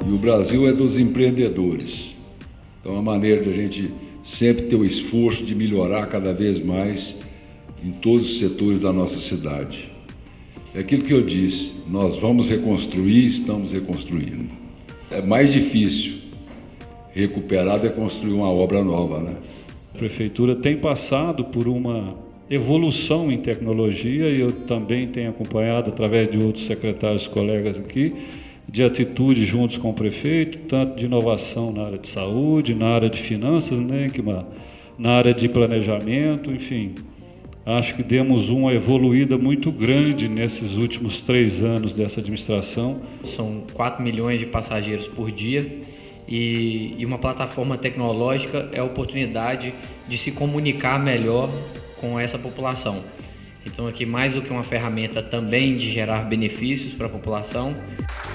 E o Brasil é dos empreendedores. Então, é uma maneira de a gente sempre ter o esforço de melhorar cada vez mais em todos os setores da nossa cidade. É aquilo que eu disse, nós vamos reconstruir, estamos reconstruindo. É mais difícil recuperar do que construir uma obra nova, né? A Prefeitura tem passado por uma evolução em tecnologia e eu também tenho acompanhado através de outros secretários, colegas aqui, de atitude juntos com o prefeito, tanto de inovação na área de saúde, na área de finanças, né, na área de planejamento, enfim. Acho que demos uma evoluída muito grande nesses últimos 3 anos dessa administração. São 4 milhões de passageiros por dia e uma plataforma tecnológica é a oportunidade de se comunicar melhor com essa população. Então aqui mais do que uma ferramenta também de gerar benefícios para a população.